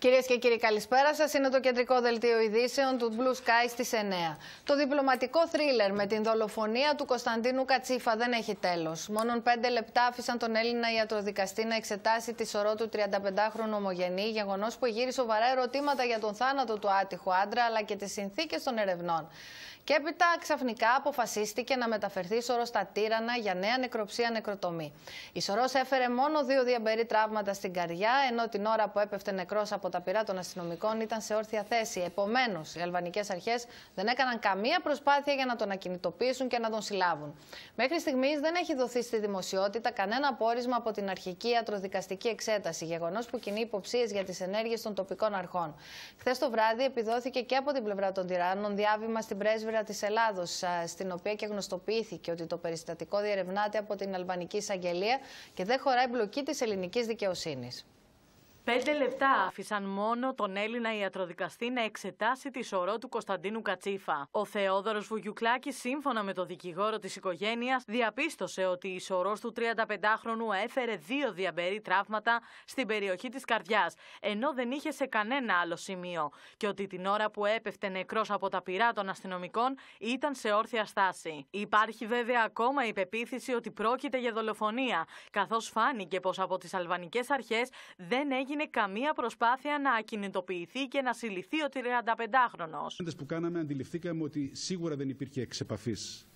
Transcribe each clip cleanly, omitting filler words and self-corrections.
Κυρίες και κύριοι, καλησπέρα σας. Είναι το κεντρικό δελτίο ειδήσεων του Blue Sky στις 9. Το διπλωματικό θρίλερ με την δολοφονία του Κωνσταντίνου Κατσίφα δεν έχει τέλος. Μόνον 5 λεπτά άφησαν τον Έλληνα ιατροδικαστή να εξετάσει τη σωρό του 35χρονου ομογενή, γεγονός που εγείρει σοβαρά ερωτήματα για τον θάνατο του άτυχου άντρα αλλά και τις συνθήκες των ερευνών. Και έπειτα ξαφνικά αποφασίστηκε να μεταφερθεί η σωρός στα Τύρανα για νέα νεκροψία νεκροτομή. Η σωρός έφερε μόνο 2 διαμπερή τραύματα στην καρδιά, ενώ την ώρα που έπεφτε νεκρός από τα πυρά των αστυνομικών ήταν σε όρθια θέση. Επομένως, οι αλβανικές αρχές δεν έκαναν καμία προσπάθεια για να τον ακινητοποιήσουν και να τον συλλάβουν. Μέχρι στιγμής δεν έχει δοθεί στη δημοσιότητα κανένα πόρισμα από την αρχική ιατροδικαστική εξέταση, γεγονός που κινεί υποψίες για τις ενέργειες των τοπικών αρχών. Χθες το βράδυ επιδόθηκε και από την πλευρά των Τυράννων διάβημα στην πρέσβυρα της Ελλάδος, στην οποία και γνωστοποιήθηκε ότι το περιστατικό διερευνάται από την Αλβανική Εισαγγελία και δεν χωράει εμπλοκή της ελληνικής δικαιοσύνης. 5 λεπτά άφησαν μόνο τον Έλληνα ιατροδικαστή να εξετάσει τη σωρό του Κωνσταντίνου Κατσίφα. Ο Θεόδωρος Βουγιουκλάκης, σύμφωνα με τον δικηγόρο της οικογένειας, διαπίστωσε ότι η σωρός του 35χρονου έφερε 2 διαμπερή τραύματα στην περιοχή της καρδιάς, ενώ δεν είχε σε κανένα άλλο σημείο, και ότι την ώρα που έπεφτε νεκρός από τα πυρά των αστυνομικών ήταν σε όρθια στάση. Υπάρχει βέβαια ακόμα η πεποίθηση ότι πρόκειται για δολοφονία, καθώς φάνηκε πως από τις αλβανικές αρχές δεν έγινε καμία προσπάθεια να ακινητοποιηθεί και να συλληφθεί ο 35χρονος. Που κάναμε, αντιληφθήκαμε ότι σίγουρα δεν υπήρχε εξ επαφής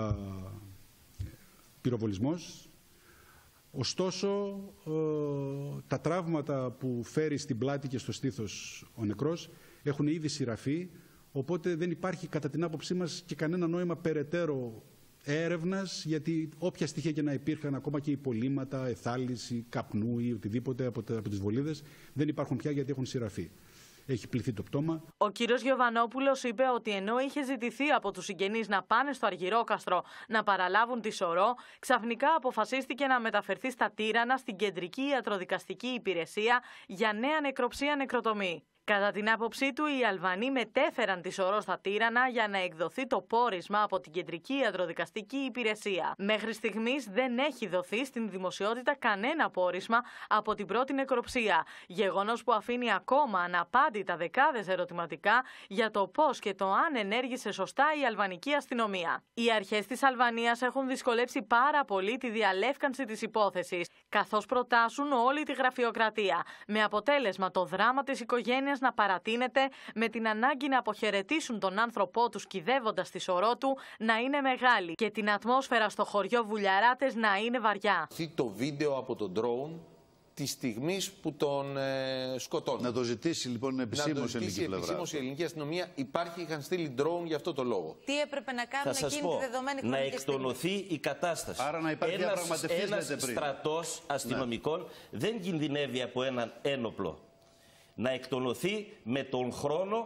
πυροβολισμός. Ωστόσο, τα τραύματα που φέρει στην πλάτη και στο στήθος ο νεκρός έχουν ήδη σειραφεί, οπότε δεν υπάρχει κατά την άποψή μας και κανένα νόημα περαιτέρω έρευνας, γιατί όποια στοιχεία και να υπήρχαν, ακόμα και υπολείμματα, εθάληση, καπνού ή οτιδήποτε από τις βολίδες, δεν υπάρχουν πια γιατί έχουν σειραφεί. Έχει πληθεί το πτώμα. Ο κύριος Γιωβανόπουλος είπε ότι ενώ είχε ζητηθεί από τους συγγενείς να πάνε στο Αργυρόκαστρο να παραλάβουν τη σωρό, ξαφνικά αποφασίστηκε να μεταφερθεί στα Τύρανα στην Κεντρική Ιατροδικαστική Υπηρεσία για νέα νεκροψία νεκροτομή. Κατά την άποψή του, οι Αλβανοί μετέφεραν τη σωρό στα Τύρανα για να εκδοθεί το πόρισμα από την Κεντρική Ιατροδικαστική Υπηρεσία. Μέχρι στιγμής δεν έχει δοθεί στην δημοσιότητα κανένα πόρισμα από την πρώτη νεκροψία, γεγονός που αφήνει ακόμα αναπάντητα δεκάδες ερωτηματικά για το πώς και το αν ενέργησε σωστά η αλβανική αστυνομία. Οι αρχές της Αλβανίας έχουν δυσκολέψει πάρα πολύ τη διαλεύκανση της υπόθεσης, καθώς προτάσουν όλη τη γραφειοκρατία, με αποτέλεσμα το δράμα της οικογένειας να παρατείνεται, με την ανάγκη να αποχαιρετήσουν τον άνθρωπό τους κυδεύοντας τη σωρό του να είναι μεγάλη και την ατμόσφαιρα στο χωριό Βουλιαράτες να είναι βαριά. Το βίντεο από τον drone τη στιγμή που τον σκοτώνει. Να το ζητήσει λοιπόν επισήμως η ελληνική πλευρά. Επισήμως η ελληνική αστυνομία. Είχαν στείλει drone για αυτό το λόγο. Τι έπρεπε να κάνουν εκείνη τη δεδομένη χρονική να εκτονωθεί η κατάσταση. Άρα να υπάρχει ένας στρατός αστυνομικών δεν κινδυνεύει από έναν ένοπλο. Να εκτονωθεί με τον χρόνο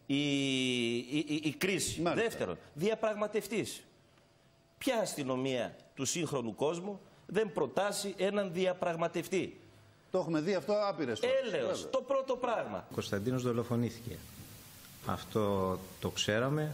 η κρίση. Μάλιστα. Δεύτερον, διαπραγματευτής. Ποια αστυνομία του σύγχρονου κόσμου δεν προτάσει έναν διαπραγματευτή? Το έχουμε δει αυτό άπειρες. Έλεος, το πρώτο πράγμα. Ο Κωνσταντίνος δολοφονήθηκε. Αυτό το ξέραμε.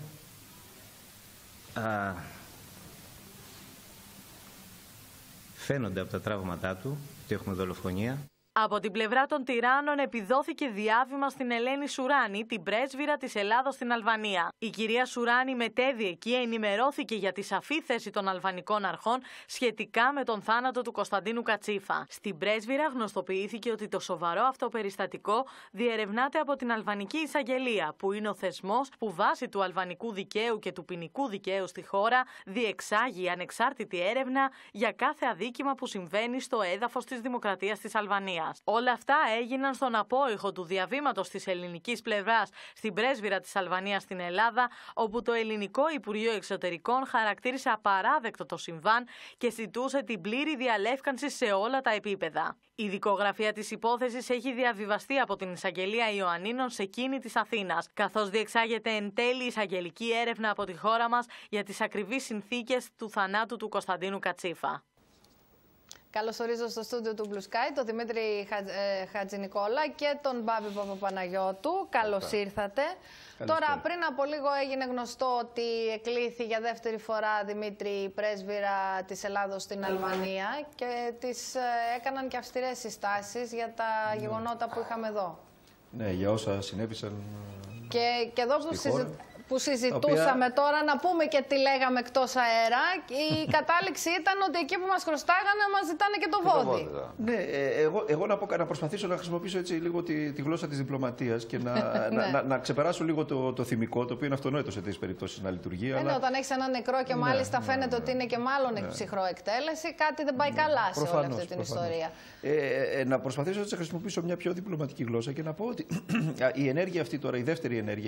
Φαίνονται από τα τραύματά του ότι έχουμε δολοφονία. Από την πλευρά των Τυράννων επιδόθηκε διάβημα στην Ελένη Σουράνη, την πρέσβυρα της Ελλάδος στην Αλβανία. Η κυρία Σουράνη μετέβη εκεί, ενημερώθηκε για τη σαφή θέση των αλβανικών αρχών σχετικά με τον θάνατο του Κωνσταντίνου Κατσίφα. Στην πρέσβυρα γνωστοποιήθηκε ότι το σοβαρό αυτό περιστατικό διερευνάται από την Αλβανική Εισαγγελία, που είναι ο θεσμός που βάσει του αλβανικού δικαίου και του ποινικού δικαίου στη χώρα διεξάγει ανεξάρτητη έρευνα για κάθε αδίκημα που συμβαίνει στο έδαφος της Δημοκρατίας της Αλβανίας. Όλα αυτά έγιναν στον απόϊχο του διαβήματος της ελληνικής πλευράς στην πρέσβυρα της Αλβανίας στην Ελλάδα, όπου το ελληνικό Υπουργείο Εξωτερικών χαρακτήρισε απαράδεκτο το συμβάν και ζητούσε την πλήρη διαλεύκανση σε όλα τα επίπεδα. Η δικογραφία της υπόθεσης έχει διαβιβαστεί από την Εισαγγελία Ιωαννίνων σε εκείνη της Αθήνας, καθώς διεξάγεται εν τέλει εισαγγελική έρευνα από τη χώρα μας για τις ακριβείς συνθήκες του θανάτου του Κωνσταντίνου Κατσίφα. Καλωσορίζω στο στούντιο του Blue Sky τον Δημήτρη Χατζηνικόλα και τον Μπάμπη Παπαπαναγιώτου. Καλώς ήρθατε. Τώρα, πριν από λίγο έγινε γνωστό ότι εκλήθη για δεύτερη φορά, Δημήτρη, η πρέσβυρα της Ελλάδος στην Αλβανία και της έκαναν και αυστηρές συστάσεις για τα γεγονότα που είχαμε εδώ. Ναι, για όσα συνέβησαν. Και εδώ που συζητούσαμε τώρα, να πούμε και τι λέγαμε εκτός αέρα. Η κατάληξη ήταν ότι εκεί που μας χρωστάγανε μας ζητάνε και το βόδι. Ναι, εγώ να προσπαθήσω να χρησιμοποιήσω έτσι λίγο τη γλώσσα της διπλωματίας και να ξεπεράσω λίγο το θυμικό, το οποίο είναι αυτονόητο σε τέτοιες περιπτώσεις να λειτουργεί. Αλλά... όταν έχεις ένα νεκρό και μάλιστα φαίνεται ότι είναι και μάλλον ψυχρό εκτέλεση, κάτι δεν πάει καλά σε όλη αυτή την ιστορία. Να προσπαθήσω να χρησιμοποιήσω μια πιο διπλωματική γλώσσα και να πω ότι η ενέργεια αυτή τώρα, η δεύτερη ενέργεια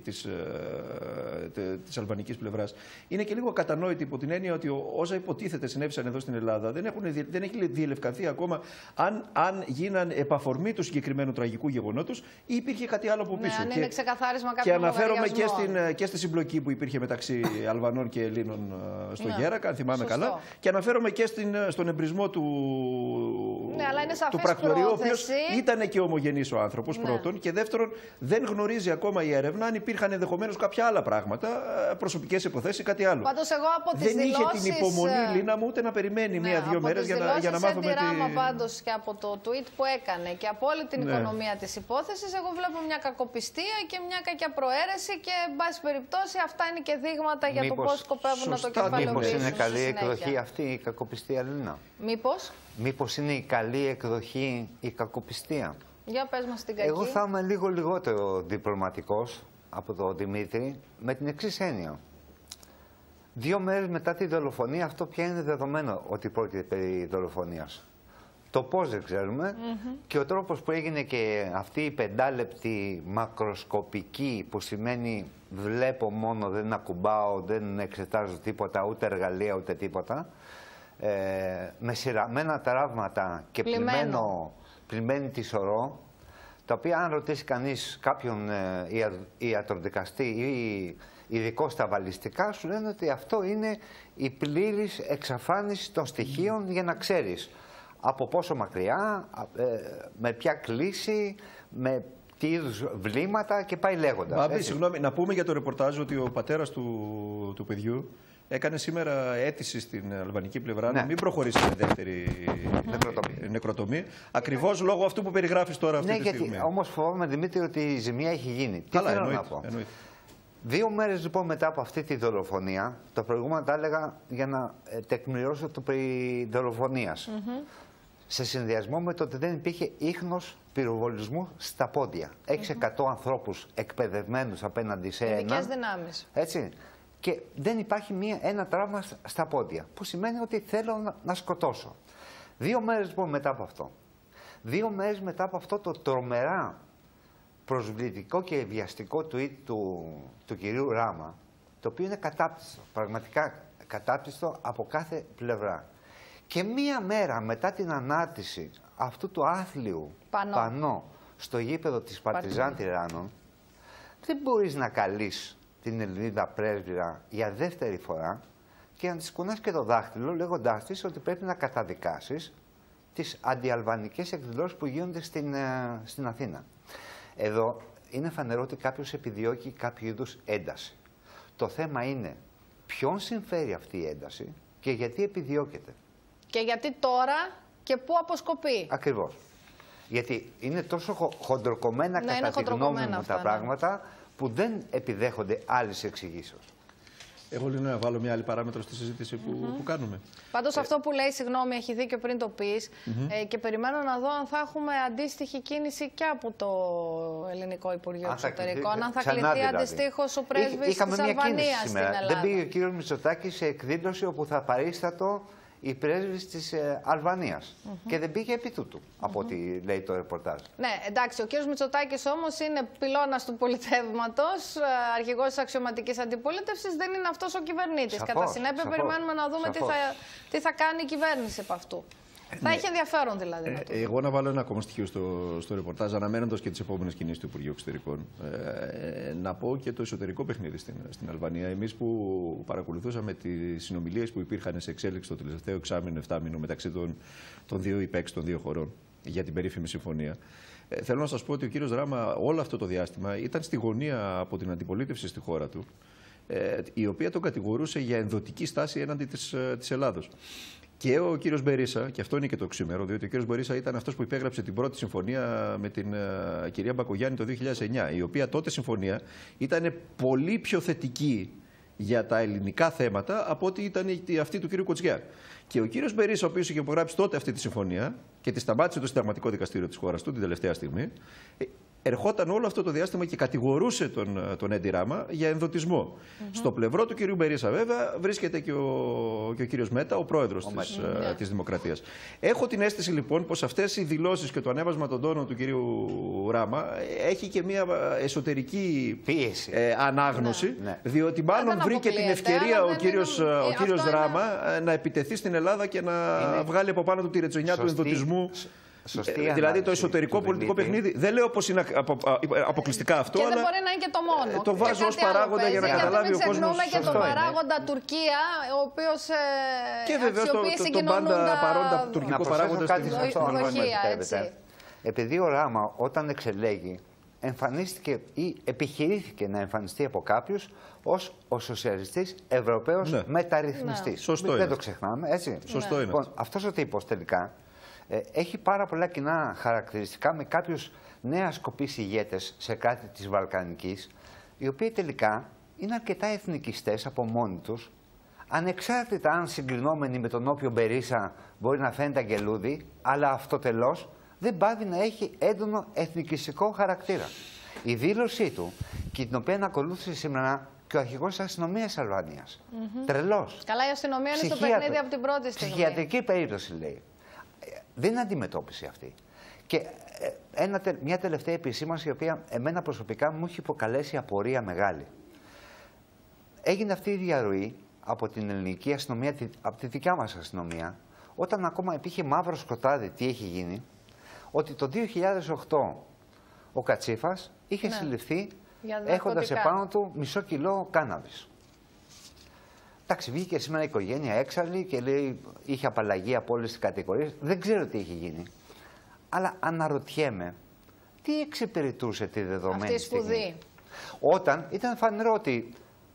της αλβανικής πλευράς, είναι και λίγο ακατανόητη υπό την έννοια ότι όσα υποτίθεται συνέβησαν εδώ στην Ελλάδα δεν έχει διελευκανθεί ακόμα αν γίναν επαφορμή του συγκεκριμένου τραγικού γεγονότος ή υπήρχε κάτι άλλο από πίσω. Ναι, αν είναι ξεκαθάρισμα κάποιο. Και αναφέρομαι και στη συμπλοκή που υπήρχε μεταξύ Αλβανών και Ελλήνων στο Γέρακα, αν θυμάμαι καλά. Και αναφέρομαι και στον εμπρισμό του πρακτορείου, ο οποίος ήταν και ομογενής ο άνθρωπος, πρώτον. Και δεύτερον, δεν γνωρίζει ακόμα η έρευνα αν υπήρχαν ενδεχομένως κάποια άλλα πράγματα, προσωπικές υποθέσεις ή κάτι άλλο. Πάντως εγώ από τις δεν είχε την υπομονή, Λίνα μου, ούτε να περιμένει μία-δύο μέρες για να μάθουμε. Πάντως και από το tweet που έκανε και από όλη την οικονομία της υπόθεσης, εγώ βλέπω μια κακοπιστία και μια κακιά προαίρεση και, εν πάση περιπτώσει, αυτά είναι και δείγματα για το πώς σκοπεύουν να το κεφαλαιοποιήσουν. Μήπως είναι καλή εκδοχή αυτή η κακοπιστία, Λίνα? Μήπως είναι η καλή εκδοχή η κακοπιστία? Για πες μας την κακή. Εγώ θα είμαι λίγο λιγότερο διπλωματικός από τον Δημήτρη, με την εξής έννοια. 2 μέρες μετά τη δολοφονία, αυτό πια είναι δεδομένο ότι πρόκειται περί δολοφονίας. Το πώς δεν ξέρουμε και ο τρόπος που έγινε και αυτή η 5λεπτη μακροσκοπική, που σημαίνει βλέπω μόνο, δεν ακουμπάω, δεν εξετάζω τίποτα, ούτε εργαλεία, ούτε τίποτα, με σειραμένα τραύματα και πλημμένη τη σωρό, τα οποία αν ρωτήσει κανείς κάποιον ιατροδικαστή ή ειδικό στα βαλιστικά, σου λένε ότι αυτό είναι η πλήρης εξαφάνιση των στοιχείων για να ξέρεις από πόσο μακριά, με ποια κλίση, με τι είδους βλήματα και πάει λέγοντας. Συγγνώμη, να πούμε για το ρεπορτάζ ότι ο πατέρας του παιδιού έκανε σήμερα αίτηση στην αλβανική πλευρά να μην προχωρήσει με δεύτερη νεκροτομή. Ακριβώς λόγω αυτού που περιγράφεις τώρα αυτή τη στιγμή. Ναι, γιατί όμως φοβάμαι, Δημήτρη, ότι η ζημία έχει γίνει. Τι θέλω να πω. 2 μέρες λοιπόν μετά από αυτή τη δολοφονία, το προηγούμενο τα έλεγα για να τεκμηριώσω το περί δολοφονίας. Σε συνδυασμό με το ότι δεν υπήρχε ίχνος πυροβολισμού στα πόδια. Έχεις 100 ανθρώπους εκπαιδευμένους απέναντι σε ειδικές δυνάμεις. Έτσι. Και δεν υπάρχει ένα τραύμα στα πόδια, που σημαίνει ότι θέλω να σκοτώσω. 2 μέρες λοιπόν μετά από αυτό. 2 μέρες μετά από αυτό το τρομερά προσβλητικό και βιαστικό tweet του κυρίου Ράμα, το οποίο είναι κατάπτυστο, πραγματικά κατάπτυστο από κάθε πλευρά. Και 1 μέρα μετά την ανάρτηση αυτού του άθλιου πανό στο γήπεδο της Παρτιζάν Τυράννων, δεν μπορείς να καλείς την Ελληνίδα πρέσβυρα για δεύτερη φορά και να της κουνάς και το δάχτυλο λέγοντάς της ότι πρέπει να καταδικάσεις τις αντιαλβανικές εκδηλώσεις που γίνονται στην Αθήνα. Εδώ είναι φανερό ότι κάποιος επιδιώκει κάποιο είδους ένταση. Το θέμα είναι ποιον συμφέρει αυτή η ένταση και γιατί επιδιώκεται. Και γιατί τώρα και πού αποσκοπεί. Ακριβώς. Γιατί είναι τόσο χοντροκομμένα κατά τη γνώμη μου τα πράγματα που δεν επιδέχονται άλλης εξηγήσεως. Εγώ λέω να βάλω μια άλλη παράμετρο στη συζήτηση που κάνουμε. Πάντως αυτό που λέει, συγγνώμη, έχει δίκιο πριν το πεις, και περιμένω να δω αν θα έχουμε αντίστοιχη κίνηση και από το Ελληνικό Υπουργείο Εξωτερικών. Αν θα κληθεί αντιστοίχως ο πρέσβης της Αλβανίας στην Ελλάδα. Δεν πήγε ο κύριος Μητσοτάκης σε εκδήλωση όπου θα παρίστατο η πρέσβης της Αλβανίας. Και δεν πήγε επί τούτου, από ό,τι λέει το ρεπορτάζ. Ναι, εντάξει, ο κύριος Μητσοτάκης όμως είναι πυλώνας του πολιτεύματος, αρχηγός της αξιωματικής αντιπολίτευσης, δεν είναι αυτός ο κυβερνήτης. Κατά συνέπεια, περιμένουμε να δούμε τι θα κάνει η κυβέρνηση από αυτού. Θα έχει ενδιαφέρον δηλαδή. Εγώ να βάλω ένα ακόμα στοιχείο στο ρεπορτάζ, αναμένοντας και τις επόμενες κινήσεις του Υπουργείου Εξωτερικών. Να πω και το εσωτερικό παιχνίδι στην Αλβανία. Εμείς που παρακολουθούσαμε τις συνομιλίες που υπήρχαν σε εξέλιξη το τελευταίο εξάμηνο, 7μηνο μεταξύ των 2 υπέξ των 2 χωρών για την περίφημη συμφωνία. Θέλω να σας πω ότι ο κύριος Ράμα όλο αυτό το διάστημα ήταν στη γωνία από την αντιπολίτευση στη χώρα του, η οποία τον κατηγορούσε για ενδοτική στάση έναντι της Ελλάδος. Και ο κύριος Μπερίσα, και αυτό είναι και το οξύμερο, διότι ο κύριος Μπερίσα ήταν αυτός που υπέγραψε την πρώτη συμφωνία με την κυρία Μπακογιάννη το 2009, η οποία τότε συμφωνία ήταν πολύ πιο θετική για τα ελληνικά θέματα από ότι ήταν αυτή του κύριου Κοτζιά. Και ο κύριος Μπερίσα, ο οποίος είχε υπογράψει τότε αυτή τη συμφωνία και τη σταμάτησε το Συνταγματικό Δικαστήριο της χώρας του την τελευταία στιγμή, ερχόταν όλο αυτό το διάστημα και κατηγορούσε τον Έντι Ράμα για ενδοτισμό. Στο πλευρό του κυρίου Μπερίσα, βέβαια, βρίσκεται και ο κύριος Μέτα, ο πρόεδρος της Δημοκρατίας. Έχω την αίσθηση λοιπόν πως αυτές οι δηλώσεις και το ανέβασμα των τόνων του κυρίου Ράμα έχει και μια εσωτερική πίεση, ανάγνωση, διότι μάλλον βρήκε την ευκαιρία ο κύριος Ράμα να επιτεθεί στην Ελλάδα και να βγάλει από πάνω του τη ρετσονιά του ενδοτισμού. Δηλαδή το εσωτερικό πολιτικό παιχνίδι. Δεν λέω πως είναι αποκλειστικά αυτό. Και δεν μπορεί να είναι και το μόνο. Το βάζω ως παράγοντα για να καταλάβει ο κόσμος. Μην ξεχνούμε και τον παράγοντα Τουρκία, ο οποίος και βεβαίως τον πάντα παρόντα τουρκικό παράγοντα στην βοηθεία. Επειδή ο Ράμα όταν εξελέγει εμφανίστηκε ή επιχειρήθηκε να εμφανιστεί από κάποιους ως ο σοσιαλιστής Ευρωπαίος μεταρρυθμιστής. Σωστό είναι. Δεν το ξεχνάμε, έτσι. Σωστό είναι. Λοιπόν, αυτός ο τύπος τελικά έχει πάρα πολλά κοινά χαρακτηριστικά με κάποιους νέα σκοπείς ηγέτες σε κράτη της Βαλκανικής, οι οποίοι τελικά είναι αρκετά εθνικιστές από μόνοι τους, ανεξάρτητα αν συγκρινόμενοι με τον όποιο Μπερίσα μπορεί να φαίνεται αγγελούδι, αλλά αυτοτελώς δεν πάβει να έχει έντονο εθνικιστικό χαρακτήρα. Η δήλωσή του, και την οποία ακολούθησε σήμερα και ο αρχηγός της αστυνομίας Αλβανίας. Τρελός. Καλά, η αστυνομία είναι στο παιχνίδι από την πρώτη στιγμή. Ψυχιατρική περίπτωση, λέει. Δεν είναι αντιμετώπιση αυτή. Και μια τελευταία επισήμανση, η οποία εμένα προσωπικά μου έχει υποκαλέσει απορία μεγάλη. Έγινε αυτή η διαρροή από την ελληνική αστυνομία, από τη δικιά μας αστυνομία, όταν ακόμα υπήρχε μαύρο σκοτάδι τι έχει γίνει, ότι το 2008 ο Κατσίφας είχε συλληφθεί έχοντας επάνω του μισό κιλό κάναβης. Εντάξει, βγήκε σήμερα η οικογένεια έξαλλη και λέει είχε απαλλαγή από όλες τις κατηγορίες. Δεν ξέρω τι έχει γίνει. Αλλά αναρωτιέμαι, τι εξυπηρετούσε τη δεδομένη στιγμή. Όταν ήταν φανερό ότι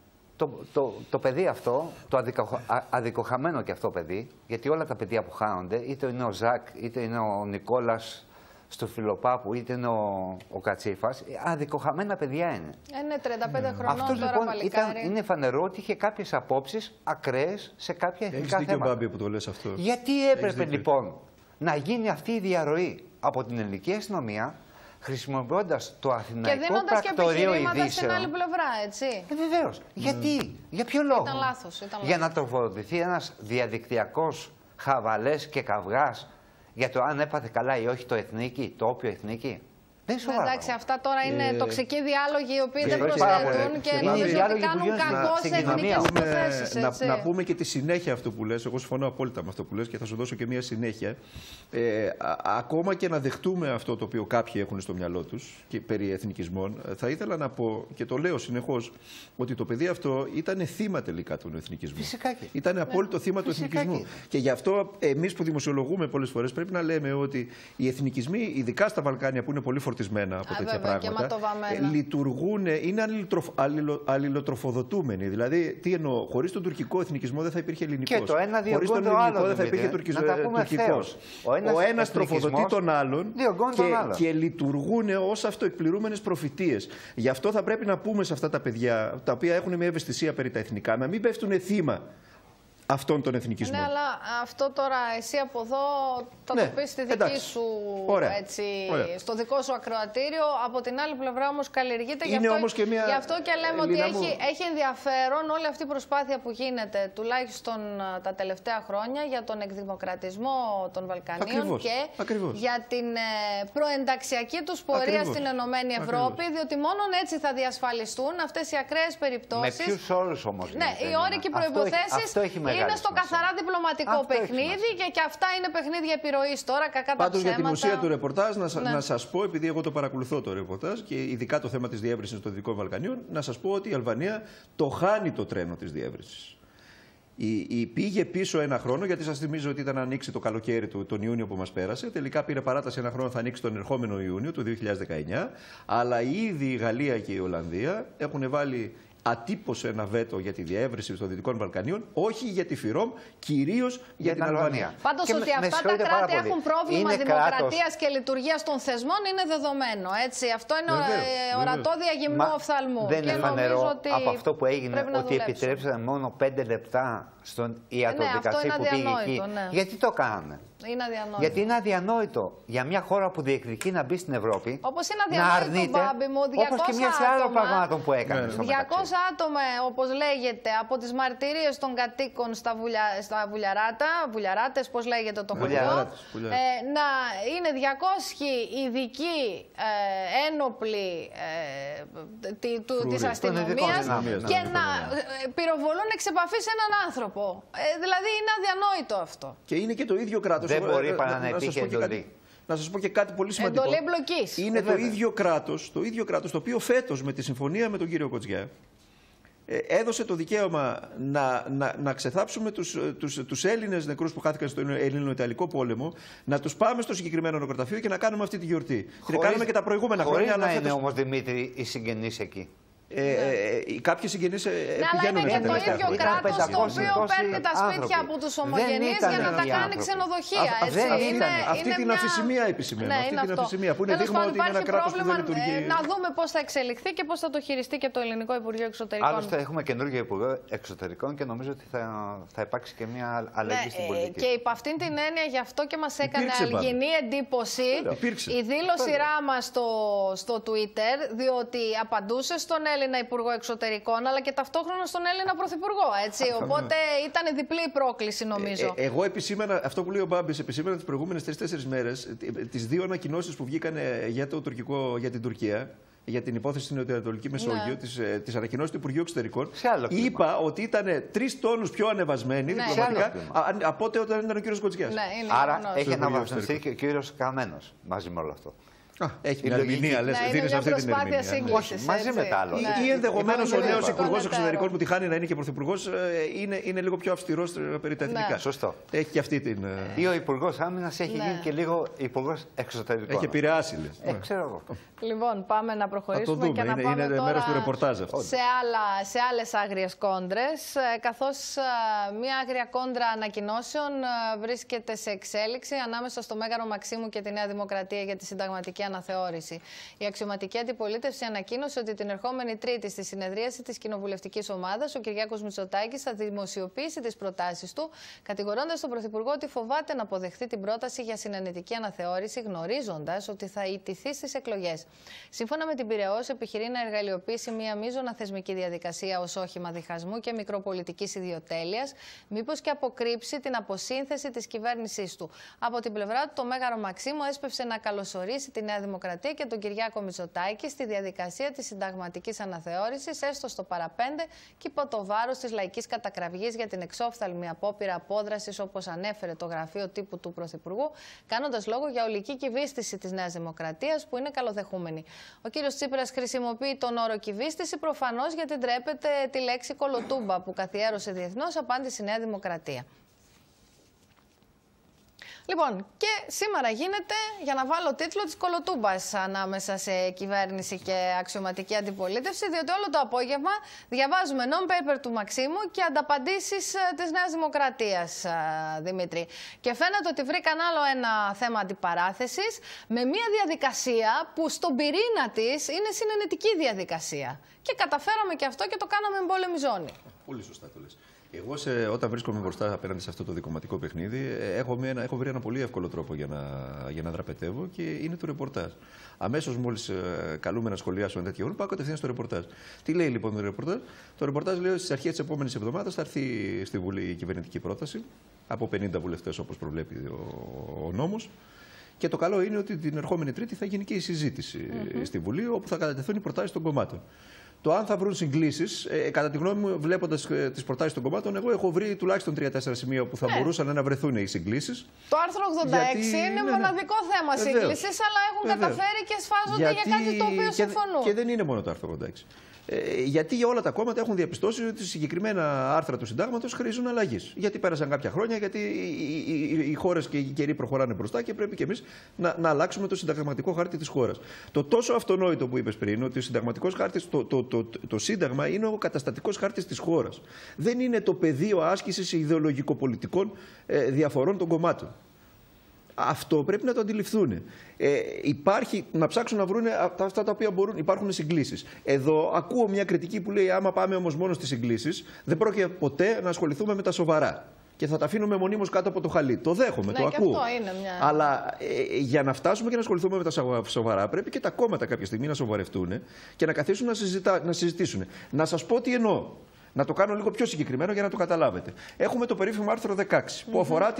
το παιδί αυτό, το αδικοχαμένο και αυτό παιδί, γιατί όλα τα παιδιά που χάνονται, είτε είναι ο Ζακ, είτε είναι ο Νικόλας στο Φιλοπάπου, είτε είναι ο Κατσίφας, αδικοχαμένα παιδιά είναι. Είναι 35 χρονών αυτός, τώρα λοιπόν, παλικάρι. είναι φανερό ότι είχε κάποιες απόψεις ακραίες σε κάποια εθνικά θέματα. Έχεις δίκιο, Μπάμπη, που το λες αυτό. Γιατί έπρεπε λοιπόν να γίνει αυτή η διαρροή από την ελληνική αστυνομία, χρησιμοποιώντας το Αθηναϊκό Πρακτορείο Ειδήσεων. Στην άλλη πλευρά, έτσι. Βεβαίως. Γιατί, για ποιο λόγο. Ήταν λάθος. Για να τροφοδοτηθεί ένας διαδικτυακός χαβαλές και καυγάς για το αν έπαθε καλά ή όχι το εθνίκι, το όποιο εθνίκι. Δεν είναι σοβαρό. Εντάξει, αυτά τώρα είναι τοξικοί διάλογοι οι οποίοι δεν προσθέτουν και νομίζω ότι κάνουν κακό σε εθνικές υποθέσεις. Να πούμε και τη συνέχεια αυτό που λες. Εγώ συμφωνώ απόλυτα με αυτό που λες και θα σου δώσω και μια συνέχεια. Ακόμα και να δεχτούμε αυτό το οποίο κάποιοι έχουν στο μυαλό τους και περί εθνικισμών, θα ήθελα να πω και το λέω συνεχώς ότι το παιδί αυτό ήταν θύμα τελικά του εθνικισμού. Φυσικά και. Ήταν απόλυτο θύμα του εθνικισμού. Και γι' αυτό εμείς που δημοσιολογούμε πολλές φορές πρέπει να λέμε ότι οι εθνικισμοί, ειδικά στα Βαλκάνια που είναι πολύ φορτισμένα από τέτοια πράγματα, λειτουργούν, είναι αλληλοτροφοδοτούμενοι. Δηλαδή, τι εννοώ, χωρίς τον τουρκικό εθνικισμό δεν θα υπήρχε ελληνικός. Και το ένα χωρίς τον ελληνικό δεν θα υπήρχε τουρκικός. Ο ένας τροφοδοτεί τον άλλον και λειτουργούν ως αυτοεκπληρούμενες προφητείες. Γι' αυτό θα πρέπει να πούμε σε αυτά τα παιδιά, τα οποία έχουν μια ευαισθησία περί τα εθνικά, να μην πέφτουν θύμα αυτόν τον εθνικισμό. Ναι, αλλά αυτό τώρα εσύ από εδώ θα το πεις στη δική σου, έτσι, στο δικό σου ακροατήριο. Από την άλλη πλευρά όμως καλλιεργείται. Γι' αυτό και λέμε ότι έχει ενδιαφέρον όλη αυτή η προσπάθεια που γίνεται τουλάχιστον τα τελευταία χρόνια για τον εκδημοκρατισμό των Βαλκανίων και για την προενταξιακή τους πορεία στην Ενωμένη Ευρώπη, διότι μόνο έτσι θα διασφαλιστούν αυτές οι ακραίες περιπτώσεις. Με ποιους όρους όμως? Ναι, οι όροι και οι προϋποθέσεις είναι στο καθαρά διπλωματικό παιχνίδι και αυτά είναι παιχνίδια επιρροής τώρα, κακά τα ψέματα. Πάντως για την ουσία του ρεπορτάζ, να σας πω, επειδή εγώ το παρακολουθώ το ρεπορτάζ και ειδικά το θέμα της διεύρυνσης των Δυτικών Βαλκανίων, να σας πω ότι η Αλβανία το χάνει το τρένο της διεύρυνσης. Πήγε πίσω ένα χρόνο, γιατί σας θυμίζω ότι ήταν να ανοίξει το καλοκαίρι τον Ιούνιο που μας πέρασε. Τελικά πήρε παράταση ένα χρόνο, θα ανοίξει τον ερχόμενο Ιούνιο του 2019. Αλλά ήδη η Γαλλία και η Ολλανδία έχουν βάλει ατύπωσε ένα βέτο για τη διεύρυνση των Δυτικών Βαλκανίων, όχι για τη ΦΥΡΟΜ, κυρίως για την Αλβανία. Πάντως ότι αυτά τα κράτη έχουν πρόβλημα δημοκρατίας και λειτουργίας των θεσμών είναι δεδομένο. Έτσι. Αυτό είναι ορατό διαγυμνό οφθαλμού. Δεν είναι φανερό από αυτό που έγινε ότι επιτρέψαμε μόνο 5 λεπτά στον ιατροδικαστή που πήγε εκεί. Γιατί το κάναμε? Είναι αδιανόητο. Γιατί είναι αδιανόητο για μια χώρα που διεκδικεί να μπει στην Ευρώπη. Όπως είναι αδιανόητο, Μπάμπη μου, 200 όπως και μια άλλων πραγμάτων που έκανε. 200 άτομα, όπως λέγεται, από τις μαρτυρίες των κατοίκων στα βουλιαράτες, πώς λέγεται το χωριό, να είναι 200 ειδικοί ένοπλοι της αστυνομίας και να πυροβολούν εξ επαφής έναν άνθρωπο. Δηλαδή είναι αδιανόητο αυτό. Και είναι και το ίδιο κράτος. Δεν μπορεί παρά να υπήρχε εντολή. Να σας πω και κάτι πολύ σημαντικό. Εντολή μπλοκής. Είναι το ίδιο κράτος το οποίο φέτος με τη συμφωνία με τον κύριο Κοτζιά έδωσε το δικαίωμα να ξεθάψουμε τους Έλληνες νεκρούς που χάθηκαν στον Ελληνο-Ιταλικό πόλεμο, να τους πάμε στο συγκεκριμένο νεκροταφείο και να κάνουμε αυτή τη γιορτή. Την κάνουμε και τα προηγούμενα χρόνια. Χωρίς να είναι όμως, Δημήτρη, οι συγγενείς εκεί. Κάποιοι συγγενείς πηγαίνουν. Αλλά είναι και το ίδιο κράτος το οποίο παίρνει τα σπίτια από τους ομογενείς για να τα κάνει ξενοδοχεία. Αυτή την αφησιμία επισημαίνω. Αυτή την αφησιμία που είναι δείγμα ότι είναι ένα κράτος που δεν λειτουργεί. Να δούμε πώς θα εξελιχθεί και πώς θα το χειριστεί και το Ελληνικό Υπουργείο Εξωτερικών. Άλλωστε έχουμε καινούργιο Υπουργείο Εξωτερικών και νομίζω ότι θα υπάρξει και μια αλλαγή στην πολιτική. Και υπ' αυτήν την έννοια γι' αυτό και μας έκανε αλγινή εντύπωση η δήλωση Ράμα στο Twitter, διότι απαντούσε στον Έλληνα Υπουργό Εξωτερικών, αλλά και ταυτόχρονα στον Έλληνα Πρωθυπουργό. Έτσι. Οπότε ήταν διπλή η πρόκληση, νομίζω. Εγώ επισήμανα, αυτό που λέει ο Μπάμπης, επισήμανα τις προηγούμενες 3-4 μέρες τις δύο ανακοινώσεις που βγήκαν για την Τουρκία, για την υπόθεση στην Νοτιοανατολική Μεσόγειο, τις ανακοινώσεις του Υπουργείου Εξωτερικών. Είπα ότι ήταν 3 τόνους πιο ανεβασμένοι διπλωματικά από ό,τι όταν ήταν ο κύριος Κοτζιάς. Άρα έχει αναβαθμιστεί και ο κύριος Καμένος μαζί με όλο αυτό. Έχει μια ερμηνεία, λες, δίνεις αυτή την ερμηνεία. Όχι, μαζί με τα άλλα. Ή ενδεχομένως ο νέος Υπουργός Εξωτερικών που τη χάνει να είναι και Πρωθυπουργός είναι λίγο πιο αυστηρός περί τα εθνικά. Σωστό. Έχει και αυτή την. Ή ο Υπουργός Άμυνας έχει γίνει και λίγο Υπουργός Εξωτερικών. Έχει επηρεάσει, λες. Ξέρω εγώ. Λοιπόν, πάμε να προχωρήσουμε και να πάμε είναι μέρος του ρεπορτάζ αυτό. σε άλλες άγριες κόντρες, καθώς μια άγρια κόντρα ανακοινώσεων βρίσκεται σε εξέλιξη ανάμεσα στο Μέγαρο Μαξίμου και τη Νέα Δημοκρατία για τη συνταγματική αναθεώρηση. Η αξιωματική αντιπολίτευση ανακοίνωσε ότι την ερχόμενη Τρίτη στη συνεδρίαση της κοινοβουλευτικής ομάδας ο Κυριάκος Μητσοτάκης θα δημοσιοποιήσει τις προτάσεις του, κατηγορώντας τον Πρωθυπουργό ότι φοβάται να αποδεχθεί την πρόταση για συνενετική αναθεώρηση, γνωρίζοντας ότι θα ιτηθεί στις εκλογές. Σύμφωνα με την Πειραιώς, επιχειρεί να εργαλειοποιήσει μια μείζωνα θεσμική διαδικασία ως όχημα διχασμού και μικροπολιτικής ιδιοτέλειας, μήπως και αποκρύψει την αποσύνθεση της κυβέρνησής του. Από την πλευρά του, το Μέγαρο Μαξίμου έσπευσε να καλωσορίσει τη Νέα Δημοκρατία και τον Κυριάκο Μητσοτάκη στη διαδικασία της συνταγματικής αναθεώρησης, έστω στο παραπέντε και υπό το βάρος της λαϊκής κατακραυγής για την εξόφθαλμη απόπειρα απόδρασης, όπως ανέφερε το γραφείο τύπου του Πρωθυπουργού, κάνοντας λόγο για ολική κυβίστηση της Νέας Δημοκρατίας, που είναι καλοδεχούμενη. Ο κύριος Τσίπρας χρησιμοποιεί τον όρο κυβίστηση προφανώς γιατί ντρέπεται τη λέξη κολοτούμπα που καθιέρωσε διεθνώς, απάντησε η Νέα Δημοκρατία. Λοιπόν, και σήμερα γίνεται, για να βάλω τίτλο, της κολοτούμπας ανάμεσα σε κυβέρνηση και αξιωματική αντιπολίτευση, διότι όλο το απόγευμα διαβάζουμε non-paper του Μαξίμου και ανταπαντήσεις της Νέας Δημοκρατίας, Δημήτρη. Και φαίνεται ότι βρήκαν άλλο ένα θέμα αντιπαράθεσης με μια διαδικασία που στον πυρήνα της είναι συνενετική διαδικασία. Και καταφέραμε και αυτό και το κάναμε εμπόλεμη ζώνη. Πολύ σωστά το λες. Εγώ όταν βρίσκομαι μπροστά απέναντι σε αυτό το δικομματικό παιχνίδι, έχω βρει ένα πολύ εύκολο τρόπο για να δραπετεύω και είναι το ρεπορτάζ. Αμέσως μόλις καλούμε να σχολιάσω ένα τέτοιο όρο, πάω κατευθείαν στο ρεπορτάζ. Τι λέει λοιπόν το ρεπορτάζ? Το ρεπορτάζ λέει ότι στις αρχές της επόμενης εβδομάδας θα έρθει στη Βουλή η κυβερνητική πρόταση από 50 βουλευτές όπως προβλέπει ο νόμος. Και το καλό είναι ότι την ερχόμενη Τρίτη θα γίνει και η συζήτηση στη Βουλή, όπου θα κατατεθούν οι προτάσεις των κομμάτων. Το αν θα βρουν συγκλήσεις, κατά τη γνώμη μου, βλέποντας τις προτάσεις των κομμάτων, εγώ έχω βρει τουλάχιστον 3-4 σημεία όπου θα μπορούσαν να βρεθούν οι συγκλήσεις. Το άρθρο 86 είναι μοναδικό θέμα σύγκλησης, αλλά έχουν καταφέρει και σφάζονται για κάτι το οποίο συμφωνούν. Και δεν είναι μόνο το άρθρο 86. Γιατί για όλα τα κόμματα έχουν διαπιστώσει ότι συγκεκριμένα άρθρα του συντάγματος χρήζουν αλλαγής. Γιατί πέρασαν κάποια χρόνια, γιατί οι χώρες και οι καιροί προχωράνε μπροστά και πρέπει και εμείς να αλλάξουμε το συνταγματικό χάρτη της χώρας. Το τόσο αυτονόητο που είπες πριν, ότι ο συνταγματικός χάρτης, το το Σύνταγμα είναι ο καταστατικός χάρτης της χώρας. Δεν είναι το πεδίο άσκησης ιδεολογικοπολιτικών διαφορών των κομμάτων. Αυτό πρέπει να το αντιληφθούν. Υπάρχει, να ψάξουν να βρουν αυτά τα οποία μπορούν, υπάρχουν συγκλήσεις. Εδώ ακούω μια κριτική που λέει: άμα πάμε όμως μόνο στις συγκλήσεις, δεν πρόκειται ποτέ να ασχοληθούμε με τα σοβαρά. Και θα τα αφήνουμε μονίμως κάτω από το χαλί. Το δέχομαι, το ακούω. Αυτό είναι μια... Αλλά για να φτάσουμε και να ασχοληθούμε με τα σοβαρά, πρέπει και τα κόμματα κάποια στιγμή να σοβαρευτούν και να καθίσουν να συζητήσουν. Να σας πω τι εννοώ. Να το κάνω λίγο πιο συγκεκριμένο για να το καταλάβετε. Έχουμε το περίφημο άρθρο 16 που αφορά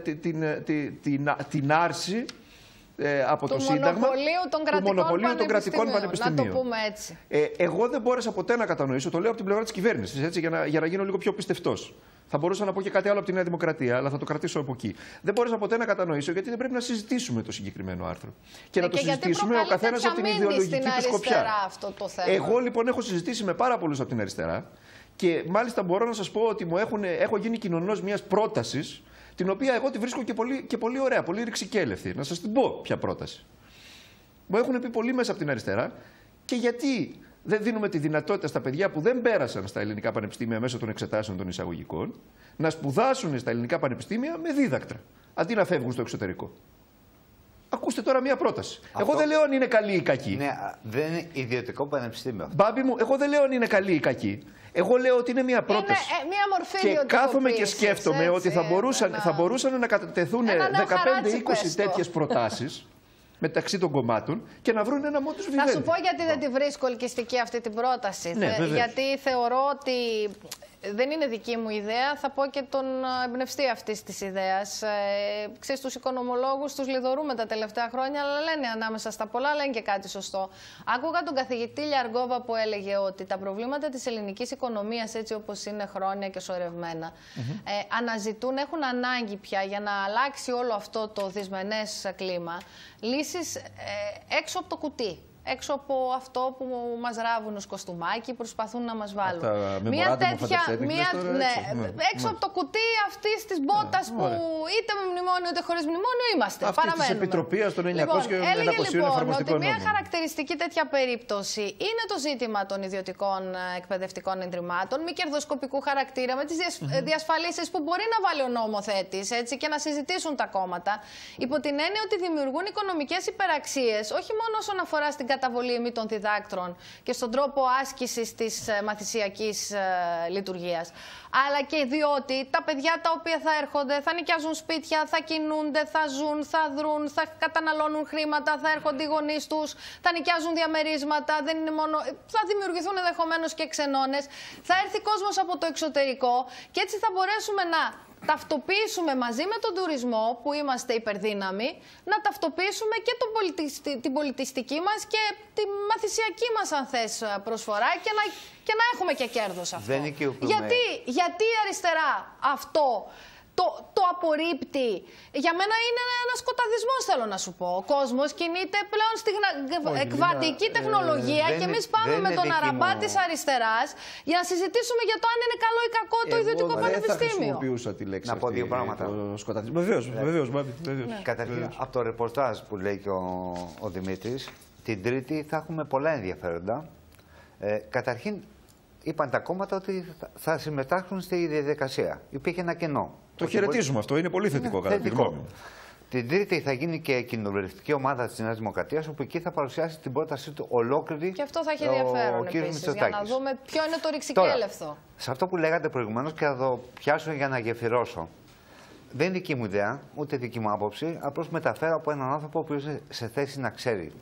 την άρση από το Σύνταγμα του μονοπωλίου των κρατικών πανεπιστημίων. Να το πούμε έτσι. Εγώ δεν μπόρεσα ποτέ να κατανοήσω, το λέω από την πλευρά της κυβέρνησης, για να γίνω λίγο πιο πιστευτός. Θα μπορούσα να πω και κάτι άλλο από τη Νέα Δημοκρατία, αλλά θα το κρατήσω από εκεί. Δεν μπόρεσα ποτέ να κατανοήσω γιατί δεν πρέπει να συζητήσουμε το συγκεκριμένο άρθρο. Και να το συζητήσουμε ο καθένας από την ιδεολογική του σκοπιά. Εγώ λοιπόν έχω συζητήσει με πάρα πολλούς από την αριστερά και μάλιστα μπορώ να σας πω ότι έχω γίνει κοινωνός μιας πρότασης, την οποία εγώ τη βρίσκω και πολύ ωραία, πολύ ρηξικέλευτη. Να σας την πω ποια πρόταση. Μου έχουν πει πολλοί μέσα από την αριστερά και γιατί δεν δίνουμε τη δυνατότητα στα παιδιά που δεν πέρασαν στα ελληνικά πανεπιστήμια μέσω των εξετάσεων των εισαγωγικών να σπουδάσουν στα ελληνικά πανεπιστήμια με δίδακτρα, αντί να φεύγουν στο εξωτερικό. Ακούστε τώρα μία πρόταση. Εγώ δεν λέω αν είναι καλή ή κακή. Ναι, δεν είναι ιδιωτικό πανεπιστήμιο. Μπάμπη μου, εγώ δεν λέω αν είναι καλή ή κακή. Εγώ λέω ότι είναι μία πρόταση. Είναι μία μορφή και κάθομαι και σκέφτομαι ότι θα μπορούσαν να κατατεθούν 15-20 τέτοιες προτάσεις μεταξύ των κομμάτων και να βρουν ένα modus vivendi. Θα σου πω γιατί δεν τη βρίσκω ελκυστική αυτή την πρόταση. Ναι, γιατί θεωρώ ότι δεν είναι δική μου ιδέα, θα πω και τον εμπνευστή αυτής της ιδέας. Ξέρεις, τους οικονομολόγους τους λιδωρούμε τα τελευταία χρόνια, αλλά λένε ανάμεσα στα πολλά, λένε και κάτι σωστό. Άκουγα τον καθηγητή Λιαργόβα που έλεγε ότι τα προβλήματα της ελληνικής οικονομίας, έτσι όπως είναι χρόνια και σωρευμένα, αναζητούν, έχουν ανάγκη πια για να αλλάξει όλο αυτό το δυσμενές κλίμα, λύσεις έξω από το κουτί. Έξω από αυτό που μας ράβουν ως κοστούμάκι, προσπαθούν να μας βάλουν. Μια τέτοια. Έξω από το κουτί αυτής της μπότας που είτε με μνημόνιο είτε χωρίς μνημόνιο είμαστε. Αυτή της επιτροπής των 900 εφαρμοστικών νόμων. Ότι μια χαρακτηριστική τέτοια περίπτωση είναι το ζήτημα των ιδιωτικών εκπαιδευτικών ιδρυμάτων, μη κερδοσκοπικού χαρακτήρα, με τις διασφαλίσεις που μπορεί να βάλει ο νόμοθέτης και να συζητήσουν τα κόμματα, υπό την έννοια ότι δημιουργούν οικονομικές υπεραξίες, όχι μόνο όσον αφορά στην καταβολή ημί των διδάκτρων και στον τρόπο άσκησης της μαθησιακής λειτουργίας. Αλλά και διότι τα παιδιά τα οποία θα έρχονται, θα νοικιάζουν σπίτια, θα κινούνται, θα ζουν, θα δρουν, θα καταναλώνουν χρήματα, θα έρχονται οι γονείς τους, θα νοικιάζουν διαμερίσματα, δεν είναι μόνο... θα δημιουργηθούν ενδεχομένως και ξενώνες, θα έρθει κόσμος από το εξωτερικό και έτσι θα μπορέσουμε να ταυτοποιήσουμε μαζί με τον τουρισμό, που είμαστε υπερδύναμοι, να ταυτοποιήσουμε και την πολιτιστική μας και τη μαθησιακή μας, αν θες, προσφορά και να έχουμε και κέρδος αυτό. Γιατί η αριστερά αυτό το απορρίπτει? Για μένα είναι ένας σκοταδισμός, θέλω να σου πω. Ο κόσμος κινείται πλέον στην εκβατική τεχνολογία και εμείς πάμε με τον αραμπά της αριστεράς για να συζητήσουμε για το αν είναι καλό ή κακό το ιδιωτικό πανεπιστήμιο. Δεν θα χρησιμοποιούσα τη λέξη. Να πω δύο πράγματα. Βεβαίως. Καταρχήν, από το ρεπορτάζ που λέει και ο Δημήτρης, την Τρίτη θα έχουμε πολλά ενδιαφέροντα. Καταρχήν, είπαν τα κόμματα ότι θα συμμετάσχουν στη διαδικασία. Υπήρχε ένα κενό. Το χαιρετίζουμε αυτό. Είναι πολύ θετικό κατά τη γνώμη μου. Την Τρίτη θα γίνει και κοινοβουλευτική ομάδα της Νέας Δημοκρατίας, όπου εκεί θα παρουσιάσει την πρότασή του ολόκληρη. Και αυτό θα έχει ενδιαφέρον επίσης, για να δούμε ποιο είναι το ρηξικέλευθο. Σε αυτό που λέγατε προηγουμένως, και θα το πιάσω για να γεφυρώσω. Δεν είναι δική μου ιδέα, ούτε δική μου άποψη. Απλώς μεταφέρω από έναν άνθρωπο που είναι σε θέση να ξέρει.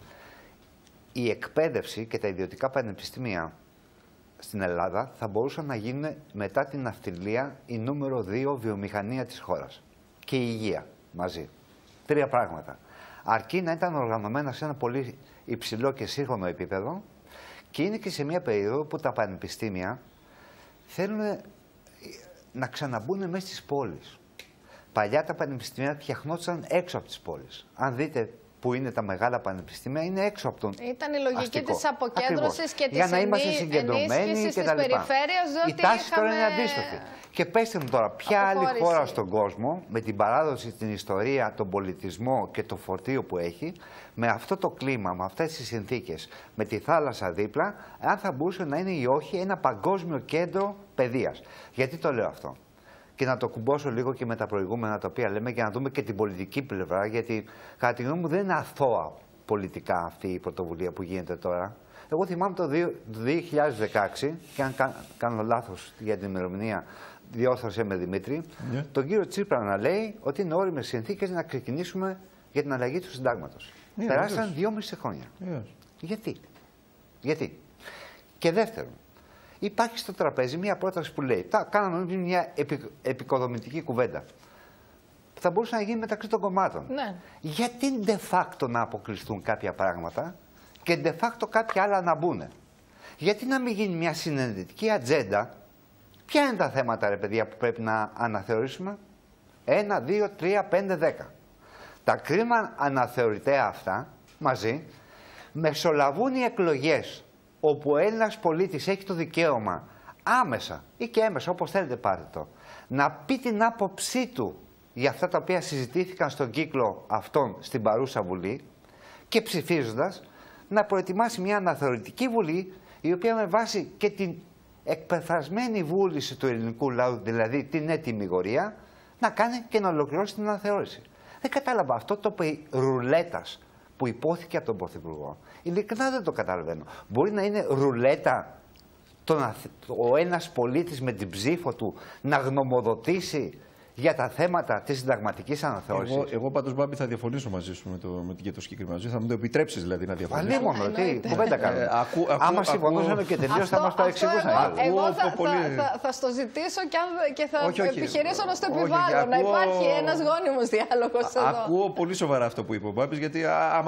Η εκπαίδευση και τα ιδιωτικά πανεπιστήμια στην Ελλάδα θα μπορούσαν να γίνουν μετά την ναυτιλία η νούμερο 2 βιομηχανία της χώρας. Και η υγεία μαζί. Τρία πράγματα. Αρκεί να ήταν οργανωμένα σε ένα πολύ υψηλό και σύγχρονο επίπεδο και είναι και σε μια περίοδο που τα πανεπιστήμια θέλουν να ξαναμπούν μέσα στις πόλεις. Παλιά τα πανεπιστήμια φτιαχνόντουσαν έξω από τις πόλεις. Αν δείτε που είναι τα μεγάλα πανεπιστήμια, είναι έξω από τον Ήταν η λογική της αποκέντρωσης και της για να είμαστε συγκεντρωμένοι και τα λοιπά. Η τάση τώρα είναι αντίστοιχη. Και πέστε μου τώρα, ποια άλλη χώρα στον κόσμο, με την παράδοση, την ιστορία, τον πολιτισμό και το φορτίο που έχει, με αυτό το κλίμα, με αυτές τις συνθήκες, με τη θάλασσα δίπλα, αν θα μπορούσε να είναι ή όχι ένα παγκόσμιο κέντρο παιδείας. Γιατί το λέω αυτό? Και να το κουμπώσω λίγο και με τα προηγούμενα τα οποία λέμε, για να δούμε και την πολιτική πλευρά, γιατί κατά τη γνώμη μου δεν είναι αθώα πολιτικά αυτή η πρωτοβουλία που γίνεται τώρα. Εγώ θυμάμαι το 2016, και αν κάνω λάθος για την ημερομηνία, διόρθωσέ με Δημήτρη, τον κύριο Τσίπρα να λέει ότι είναι όριμες συνθήκες να ξεκινήσουμε για την αλλαγή του συντάγματος. Περάσαν 2,5 χρόνια. Γιατί? Και δεύτερον, υπάρχει στο τραπέζι μια πρόταση που λέει, κάναμε μια επικοδομητική κουβέντα, θα μπορούσε να γίνει μεταξύ των κομμάτων. Ναι. Γιατί de facto να αποκλειστούν κάποια πράγματα και de facto κάποια άλλα να μπουν? Γιατί να μην γίνει μια συνενετική ατζέντα? Ποια είναι τα θέματα, ρε παιδιά, που πρέπει να αναθεωρήσουμε? 1, 2, 3, 5, 10. Τα κρίμα αναθεωρητέα αυτά μαζί μεσολαβούν οι εκλογές, όπου ο Έλληνας πολίτης έχει το δικαίωμα άμεσα ή και έμεσα, όπως θέλετε πάρτε το, να πει την άποψή του για αυτά τα οποία συζητήθηκαν στον κύκλο αυτών στην παρούσα Βουλή, και ψηφίζοντας να προετοιμάσει μια αναθεωρητική Βουλή, η οποία με βάση και την εκπεφρασμένη βούληση του ελληνικού λαού, δηλαδή την ετοιμιγορία, να κάνει και να ολοκληρώσει την αναθεώρηση. Δεν κατάλαβα αυτό το ρουλέτας που υπόθηκε από τον Πρωθυπουργό. Ειλικρινά δεν το καταλαβαίνω. Μπορεί να είναι ρουλέτα ο ένας πολίτης με την ψήφο του να γνωμοδοτήσει για τα θέματα της συνταγματικής αναθεώρησης? Εγώ πάντως, Μπάμπη, θα διαφωνήσω μαζί σου για το συγκεκριμένο. Θα μου το επιτρέψεις δηλαδή να διαφωνήσω? Αλλήμον, τι κουβέντα κάνουμε. Άμα συμφωνούσαμε και τελείως θα μας το εξηγούσαν. Εγώ θα στο ζητήσω και θα επιχειρήσω να στο επιβάλλω. Να υπάρχει ένας γόνιμος διάλογος εδώ. Ακούω πολύ σοβαρά αυτό που είπε ο Μπάμπης, γιατί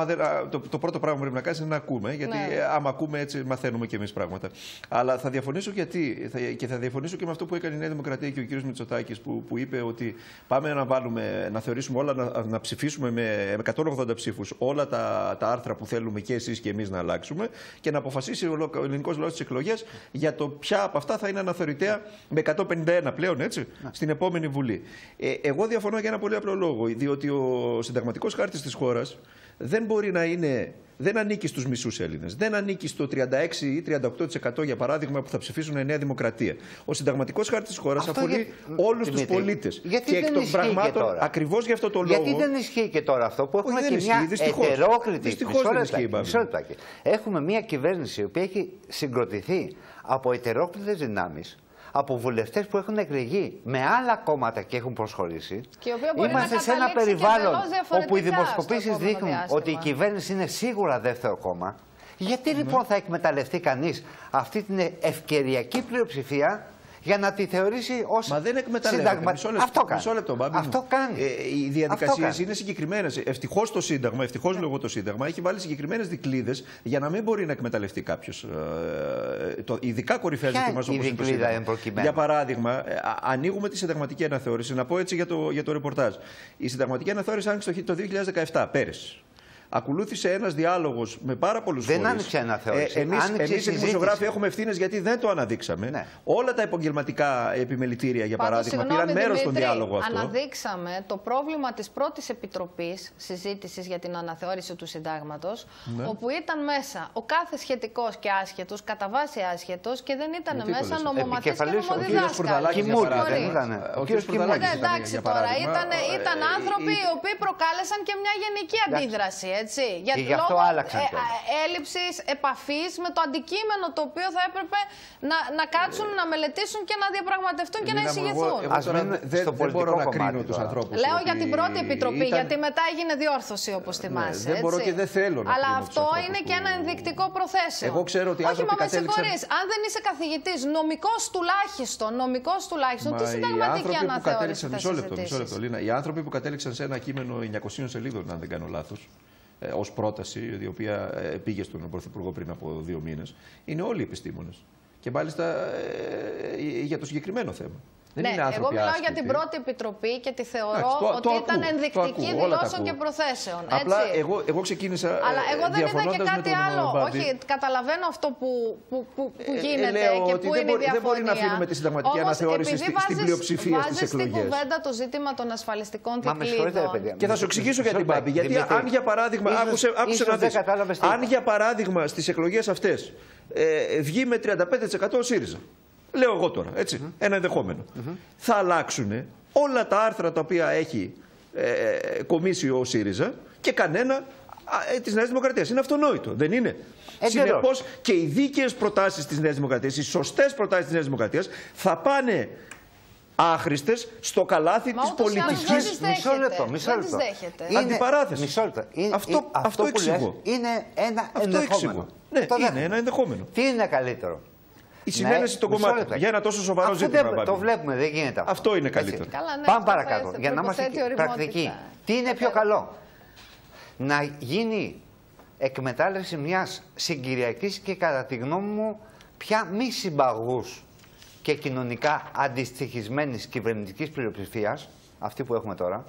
το πρώτο πράγμα που πρέπει να κάνεις είναι να ακούμε. Γιατί άμα ακούμε, έτσι μαθαίνουμε κι εμείς πράγματα. Αλλά θα διαφωνήσω και θα διαφωνήσω και με αυτό που έκανε η Νέα Δημοκρατία και ο κ. Μητσοτάκης, που είπε ότι πάμε να θεωρήσουμε όλα, να ψηφίσουμε με 180 ψήφους όλα τα άρθρα που θέλουμε και εσείς και εμείς να αλλάξουμε, και να αποφασίσει ο ελληνικός λαός στις εκλογές για το ποια από αυτά θα είναι αναθεωρητέα με 151 πλέον, έτσι, στην επόμενη Βουλή. Εγώ διαφωνώ για ένα πολύ απλό λόγο, διότι ο συνταγματικός χάρτης της χώρας δεν μπορεί να είναι, δεν ανήκει στους μισούς Έλληνες. Δεν ανήκει στο 36 ή 38% για παράδειγμα που θα ψηφίσουν η Νέα Δημοκρατία. Ο συνταγματικός χάρτης της χώρας αφορεί όλους τους πολίτες. Γιατί και εκ των πραγμάτων, ακριβώς γι' αυτό το λόγο. Γιατί δεν ισχύει και τώρα αυτό που έχουμε και μια ετερόκλητη. Δυστυχώς δεν ισχύει. Έχουμε μια κυβέρνηση η οποία έχει συγκροτηθεί από ετερόκλητες δυνάμεις, από βουλευτές που έχουν εκλεγεί με άλλα κόμματα και έχουν προσχωρήσει. Είμαστε σε ένα περιβάλλον όπου οι δημοσκοπήσεις δείχνουν ότι η κυβέρνηση είναι σίγουρα δεύτερο κόμμα. Γιατί λοιπόν θα εκμεταλλευτεί κανείς αυτή την ευκαιριακή πλειοψηφία για να τη θεωρήσει ως συνταγματική? Αυτό λεπτό, αυτό κάνει. Οι διαδικασίες είναι συγκεκριμένες. Ευτυχώς το Σύνταγμα, λόγω το Σύνταγμα, έχει βάλει συγκεκριμένες δικλείδες για να μην μπορεί να εκμεταλλευτεί κάποιος. Ειδικά κορυφαία ζητήματα όπως είναι το Σύνταγμα. Για παράδειγμα, ανοίγουμε τη συνταγματική αναθεώρηση. Να πω έτσι για το ρεπορτάζ. Η συνταγματική αναθεώρηση άνοιξε το 2017, πέρυσι. Ακολούθησε ένας διάλογος με πάρα πολλούς φορείς. Δεν άνοιξε αναθεώρηση. Εμείς οι δημοσιογράφοι έχουμε ευθύνες γιατί δεν το αναδείξαμε. Ναι. Όλα τα επαγγελματικά επιμελητήρια, για παράδειγμα, πήραν μέρος στον διάλογο αυτό. Αναδείξαμε το πρόβλημα της πρώτης επιτροπής συζήτησης για την αναθεώρηση του συντάγματος, όπου ήταν μέσα ο κάθε σχετικός και άσχετος, κατά βάση άσχετος, και δεν ήταν μέσα νομομαθής και νομοδιδάσκαλος. Ο κύριος Κιμούλης. Εντάξει τώρα, ήταν άνθρωποι οι οποίοι προκάλεσαν και μια γενική αντίδραση. Έτσι, και γι' αυτό άλλαξαν έλλειψης επαφής με το αντικείμενο το οποίο θα έπρεπε να κάτσουν, να μελετήσουν και να διαπραγματευτούν και να εισηγηθούν. Δεν μπορώ να κρίνω τους ανθρώπους. Λέω για την πρώτη επιτροπή, γιατί μετά έγινε διόρθωση, όπως θυμάσαι. Δεν μπορώ και δεν θέλω να. Αλλά αυτό είναι και ένα ενδεικτικό προθέσιο. Εγώ ξέρω ότι οι άνθρωποι κατέληξαν. Αν δεν είσαι καθηγητής, νομικός τουλάχιστον, τι συνταγματική αναθεώρηση θα συζητήσεις? Οι άνθρωποι που κατέληξαν σε ένα κείμενο 900 σελίδων, αν δεν κάνω λάθος, ως πρόταση, η οποία πήγε στον Πρωθυπουργό πριν από 2 μήνες, είναι όλοι επιστήμονες. Και μάλιστα για το συγκεκριμένο θέμα. Δεν ναι, είναι άνθρωποι εγώ μιλάω άσχετοι. για την πρώτη επιτροπή και τη θεωρώ ότι ήταν ενδεικτική δηλώσεων και προθέσεων. Απλά έτσι. εγώ ξεκίνησα. Αλλά εγώ δεν είδα και κάτι άλλο. Όχι, καταλαβαίνω αυτό που γίνεται λέω και ότι που είναι η διαφωνία. δεν μπορεί να αφήνουμε τη συνταγματική αναθεώρηση στην πλειοψηφία στις εκλογές. Βάζεις στην κουβέντα το ζήτημα των ασφαλιστικών δικλείδων. Και θα σου εξηγήσω γιατί, Μπάμπη. Γιατί αν για παράδειγμα. Άκουσε να δεις. Αν για παράδειγμα στις εκλογές αυτές βγει με 35% ο ΣΥΡΙΖΑ. Λέω εγώ τώρα, έτσι, ένα ενδεχόμενο. Θα αλλάξουν όλα τα άρθρα τα οποία έχει κομίσει ο ΣΥΡΙΖΑ και κανένα της Νέας Δημοκρατίας. Είναι αυτονόητο, δεν είναι? Συνεπώς και οι δίκαιες προτάσεις της Νέας Δημοκρατίας, οι σωστές προτάσεις της Νέας Δημοκρατίας θα πάνε άχρηστες στο καλάθι της πολιτικής. Μισό λεπτό. Αντιπαράθεση. Αυτό εξηγώ. Είναι ένα ενδεχόμενο. Ναι, είναι ένα ενδεχόμενο. Τι είναι καλύτερο? Η συνένεση των κομμάτων για ένα τόσο σοβαρό ζήτημα. Το βλέπουμε, δεν γίνεται αυτό. Αυτό είναι καλύτερο. Πάμε παρακάτω. Για να είμαστε πρακτικοί. Τι είναι πιο καλό? Να γίνει εκμετάλλευση μιας συγκυριακής και κατά τη γνώμη μου πια μη συμπαγούς και κοινωνικά αντιστοιχισμένης κυβερνητικής πλειοψηφίας, αυτή που έχουμε τώρα,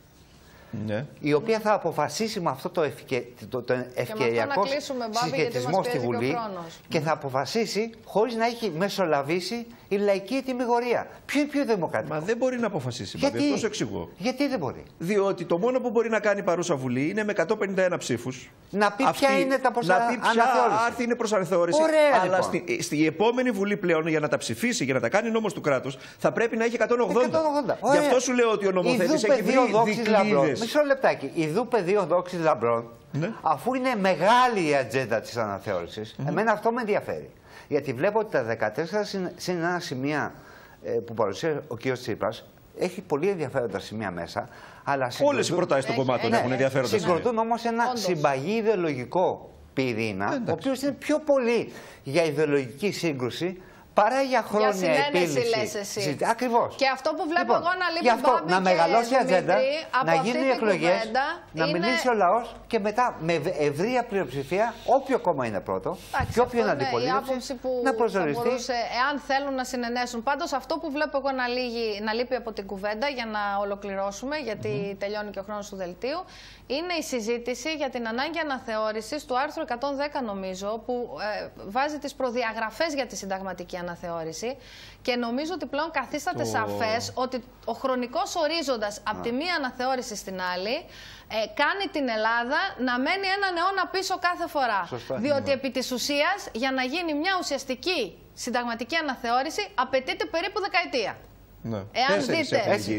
ναι, η οποία θα αποφασίσει με αυτό το ευκαιριακό συσχετισμό στη Βουλή και θα αποφασίσει χωρίς να έχει μεσολαβήσει η λαϊκή τιμιγορία. Ποιο είναι πιο δημοκρατικό? Μα δεν μπορεί να αποφασίσει. Γιατί? Αυτό σου εξηγώ. Γιατί δεν μπορεί? Διότι το μόνο που μπορεί να κάνει η παρούσα Βουλή είναι με 151 ψήφους. Να πει ποια είναι τα ποσά αναθεώρηση. Να πει ποια άρθη είναι προς αναθεώρηση. Ωραία, αλλά λοιπόν. στη επόμενη Βουλή πλέον για να τα ψηφίσει, για να τα κάνει νόμος του κράτους, θα πρέπει να έχει 180. Γι' αυτό σου λέω ότι ο νομοθέτης έχει βρει δικλείδες. Μισό λεπτάκι. Ιδού πεδίο δόξης λαμπρών, ναι, αφού είναι μεγάλη η ατζέντα της αναθεώρησης, εμένα αυτό με ενδιαφέρει. Γιατί βλέπω ότι τα 14 συν ένα σημεία που παρουσίασε ο κ. Τσίπρας έχει πολύ ενδιαφέροντα σημεία μέσα. Αλλά όλες οι προτάσεις των κομμάτων έχουν ενδιαφέροντα σημεία. Συγκροτούν όμως ένα συμπαγή ιδεολογικό πυρήνα, ο οποίος είναι πιο πολύ για ιδεολογική σύγκρουση παρά για χρόνια επίλυση. Ακριβώς. Και αυτό που βλέπω εγώ να λείπει Μπάμπη, να μεγαλώσει η ατζέντα, να γίνουν οι εκλογές, να μιλήσει ο λαός και μετά με ευρεία πλειοψηφία, όποιο κόμμα είναι πρώτο και όποιο είναι αντιπολίτευση, να προσοριστεί. Εάν θέλουν να συνενέσουν. Πάντως αυτό που βλέπω εγώ να λείπει από την κουβέντα, για να ολοκληρώσουμε, γιατί τελειώνει και ο χρόνος του δελτίου, είναι η συζήτηση για την ανάγκη αναθεώρησης του άρθρου 110, νομίζω, που βάζει τις προδιαγραφές για τη συνταγματική αναθεώρηση και νομίζω ότι πλέον καθίσταται σαφές ότι ο χρονικός ορίζοντας από τη μία αναθεώρηση στην άλλη κάνει την Ελλάδα να μένει έναν αιώνα πίσω κάθε φορά. Σωστά. Διότι επί της ουσίας, για να γίνει μια ουσιαστική συνταγματική αναθεώρηση, απαιτείται περίπου δεκαετία. Ναι. Εάν δείτε,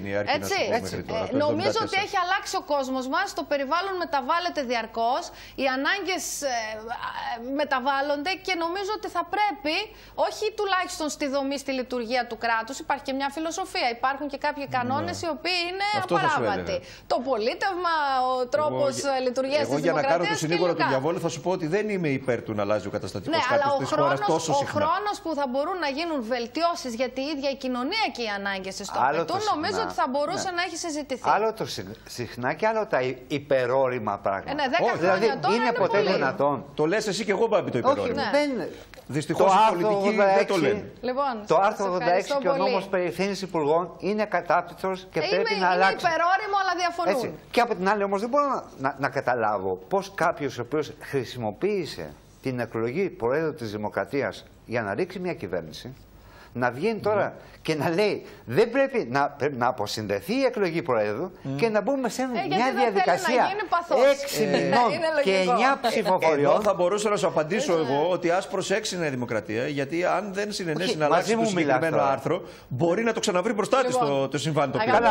νομίζω ότι έχει αλλάξει ο κόσμος μας, το περιβάλλον μεταβάλλεται διαρκώς, οι ανάγκες μεταβάλλονται και νομίζω ότι θα πρέπει, όχι τουλάχιστον στη δομή, στη λειτουργία του κράτους, υπάρχει και μια φιλοσοφία, υπάρχουν και κάποιοι κανόνες οι οποίοι είναι απαράβατοι. Το πολίτευμα, ο τρόπος λειτουργίας της δημοκρατίας. Εγώ για να κάνω το συνήγορο του διαβόλου θα σου πω ότι δεν είμαι υπέρ του να αλλάζει ο καταστατικός χάρτης της χώρας τόσο συχνά. Ο χρόνος που θα μπορούν να γίνουν βελτιώσεις γιατί η ίδια η κοινωνία και οι ανάγκες στο απαιτούν, νομίζω ότι θα μπορούσε να έχει συζητηθεί. Άλλο το συχνά και άλλο τα υπερόρημα πράγματα. Ναι, 10 χρόνια τώρα είναι ποτέ δυνατόν? Το λες εσύ και εγώ, Μπάμπη, το υπερόρημα. Δυστυχώς οι πολιτικοί δεν το λένε. Το άρθρο 86 και ο νόμος περί ευθύνης υπουργών είναι κατάπτυστος και πρέπει να αλλάξει. Είναι υπερόριμο, αλλά διαφωνούν. Και από την άλλη όμως δεν μπορώ να καταλάβω πώς κάποιος ο οποίος χρησιμοποίησε την εκλογή Προέδρου της Δημοκρατίας για να ρίξει μια κυβέρνηση, να βγαίνει τώρα και να λέει δεν πρέπει να αποσυνδεθεί η εκλογή Προέδρου και να μπούμε σε μια διαδικασία 6 μηνών και 9 ψηφοφοριών. Εδώ θα μπορούσα να σου απαντήσω εγώ ότι ας προσέξει η Νέα Δημοκρατία, γιατί αν δεν συνενέσει να αλλάξει το συγκεκριμένο άρθρο, μπορεί να το ξαναβρει μπροστά της το συμβάν το οποίο.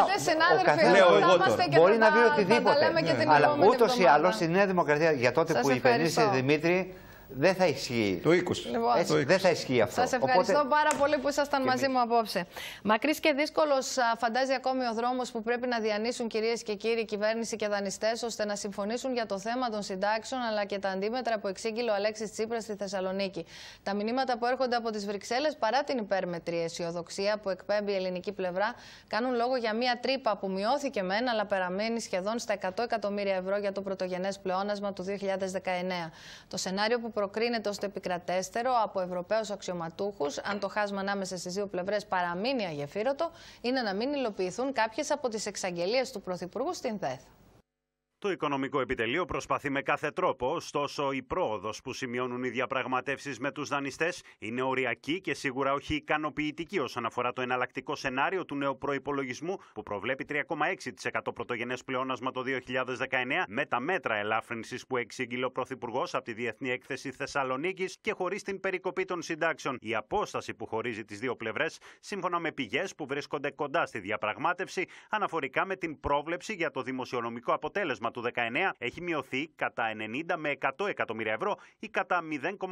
Μπορεί να βρει οτιδήποτε. Αλλά ούτως ή άλλως η Νέα Δημοκρατία για τότε που υπενήσε Δημήτρη, δεν θα ισχύει. Το 20. Λοιπόν, δεν θα ισχύει αυτό. Σας ευχαριστώ πάρα πολύ που ήσασταν μαζί μου απόψε. Μακρύς και δύσκολος φαντάζει ακόμη ο δρόμος που πρέπει να διανύσουν, κυρίες και κύριοι, κυβέρνηση και δανειστές, ώστε να συμφωνήσουν για το θέμα των συντάξεων αλλά και τα αντίμετρα που εξήγηλε ο Αλέξης Τσίπρας στη Θεσσαλονίκη. Τα μηνύματα που έρχονται από τις Βρυξέλλες, παρά την υπέρμετρη αισιοδοξία που εκπέμπει η ελληνική πλευρά, κάνουν λόγο για μια τρύπα που μειώθηκε μεν, αλλά παραμένει σχεδόν στα 100 εκατομμύρια ευρώ για το πρωτογενές πλεόνασμα του 2019. Το σενάριο που προκρίνεται ως το επικρατέστερο από Ευρωπαίους αξιωματούχους, αν το χάσμα ανάμεσα στις δύο πλευρές παραμείνει αγεφύρωτο, είναι να μην υλοποιηθούν κάποιες από τις εξαγγελίες του Πρωθυπουργού στην ΔΕΘ. Το Οικονομικό Επιτελείο προσπαθεί με κάθε τρόπο, ωστόσο η πρόοδος που σημειώνουν οι διαπραγματεύσεις με τους δανειστές είναι οριακή και σίγουρα όχι ικανοποιητική όσον αφορά το εναλλακτικό σενάριο του νέου προϋπολογισμού που προβλέπει 3,6% πρωτογενές πλεόνασμα το 2019 με τα μέτρα ελάφρυνσης που εξήγηλε ο Πρωθυπουργός από τη Διεθνή Έκθεση Θεσσαλονίκης και χωρίς την περικοπή των συντάξεων. Η απόσταση που χωρίζει τις δύο πλευρές, σύμφωνα με πηγές που βρίσκονται κοντά στη διαπραγμάτευση, αναφορικά με την πρόβλεψη για το δημοσιονομικό αποτέλεσμα του 2019 έχει μειωθεί κατά 90 με 100 εκατομμύρια ευρώ ή κατά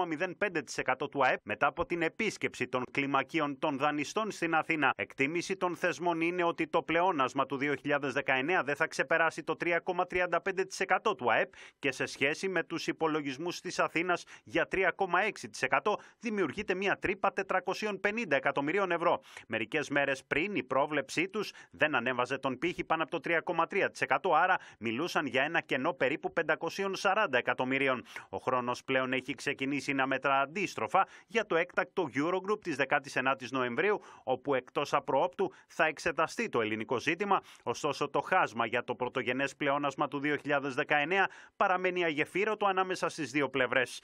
0,05% του ΑΕΠ μετά από την επίσκεψη των κλιμακίων των δανειστών στην Αθήνα. Εκτίμηση των θεσμών είναι ότι το πλεόνασμα του 2019 δεν θα ξεπεράσει το 3,35% του ΑΕΠ και σε σχέση με τους υπολογισμούς της Αθήνας για 3,6% δημιουργείται μια τρύπα 450 εκατομμυρίων ευρώ. Μερικές μέρες πριν η πρόβλεψή τους δεν ανέβαζε τον πύχη πάνω από το 3,3%, άρα μιλούσαν για ένα κενό περίπου 540 εκατομμυρίων. Ο χρόνος πλέον έχει ξεκινήσει να μετρά αντίστροφα για το έκτακτο Eurogroup της 19ης Νοεμβρίου, όπου εκτός απροόπτου θα εξεταστεί το ελληνικό ζήτημα. Ωστόσο, το χάσμα για το πρωτογενές πλεόνασμα του 2019 παραμένει αγεφύρωτο ανάμεσα στις δύο πλευρές.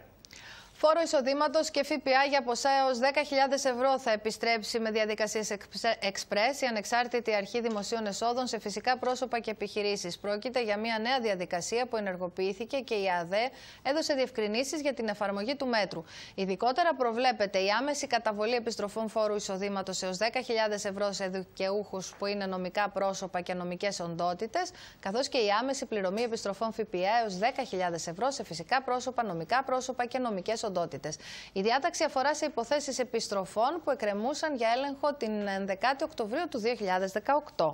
Φόρο εισοδήματος και ΦΠΑ για ποσά έως 10.000 ευρώ θα επιστρέψει με διαδικασίες εξπρές η Ανεξάρτητη Αρχή Δημοσίων Εσόδων σε φυσικά πρόσωπα και επιχειρήσεις. Πρόκειται για μια νέα διαδικασία που ενεργοποιήθηκε και η ΑΔΕ έδωσε διευκρινήσεις για την εφαρμογή του μέτρου. Ειδικότερα προβλέπεται η άμεση καταβολή επιστροφών φόρου εισοδήματος έως 10.000 ευρώ σε δικαιούχους που είναι νομικά πρόσωπα και νομικές οντότητες, καθώς και η άμεση πληρωμή επιστροφών ΦΠΑ έως 10.000 ευρώ σε φυσικά πρόσωπα, νομικά πρόσωπα και νομικές οντότητες. Η διάταξη αφορά σε υποθέσεις επιστροφών που εκκρεμούσαν για έλεγχο την 11η Οκτωβρίου του 2018.